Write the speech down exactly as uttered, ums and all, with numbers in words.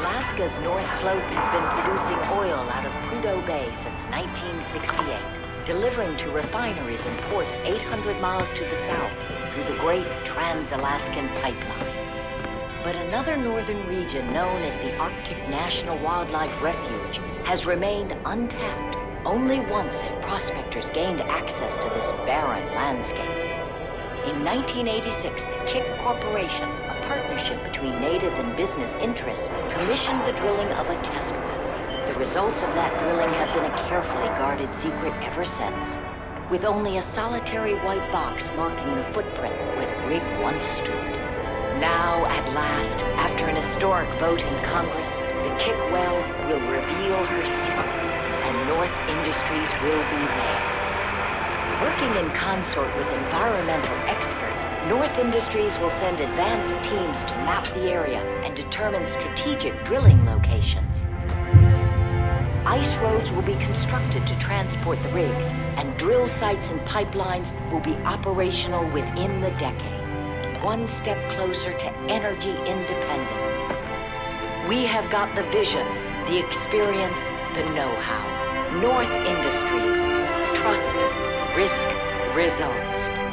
Alaska's North Slope has been producing oil out of Prudhoe Bay since nineteen sixty-eight, delivering to refineries and ports eight hundred miles to the south through the Great Trans-Alaskan Pipeline. But another northern region known as the Arctic National Wildlife Refuge has remained untapped. Only once have prospectors gained access to this barren landscape. In nineteen eighty-six, the K I C Corporation, a partnership between native and business interests, commissioned the drilling of a test well. The results of that drilling have been a carefully guarded secret ever since, with only a solitary white box marking the footprint where the rig once stood. Now, at last, after an historic vote in Congress, the K I C well will reveal her secrets, and North Industries will be there. Working in consort with environmental experts, North Industries will send advanced teams to map the area and determine strategic drilling locations. Ice roads will be constructed to transport the rigs, and drill sites and pipelines will be operational within the decade. One step closer to energy independence. We have got the vision, the experience, the know-how. North Industries. Trust, risk, results.